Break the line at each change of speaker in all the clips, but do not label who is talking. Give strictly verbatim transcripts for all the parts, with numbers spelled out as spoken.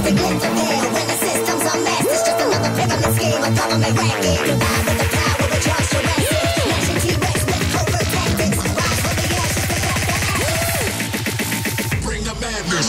drastic interfere. When the systems are messed, it's just another pyramid scheme, a government racket. Combined with the power of Charles Jurassic, matching T-Rex with covert tactics. Rise from the ashes to back the ashes. Bring the madness.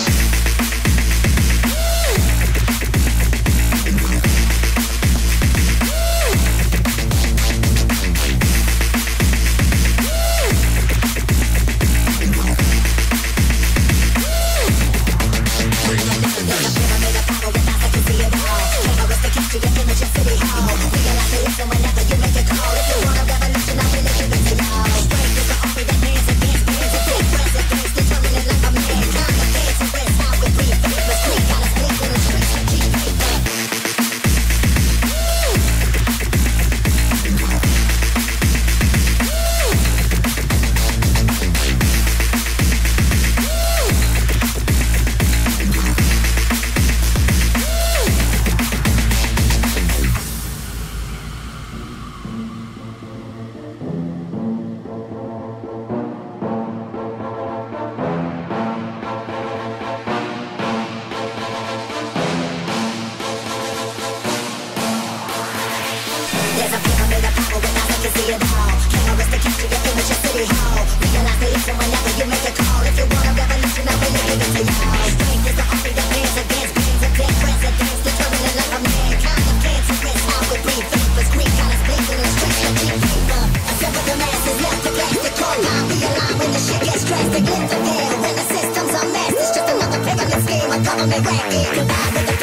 There's a pyramid of power with eyes that can see it all. Cameras to capture your image of City Hall. Realize the listen whenever you make a call. If you want a revolution, I'll really give it to y'all. Strength is the army that bands against bands of dead presidents, determining like a mankind of cancerous. How we breathe vapors, green colors blinking in streets of cheap paper. Assemble the masses, left the plastic core line. Realign when the shit gets drastic. Interfere when the systems are messed. It's just another pyramid scheme, a government racket. Combined with the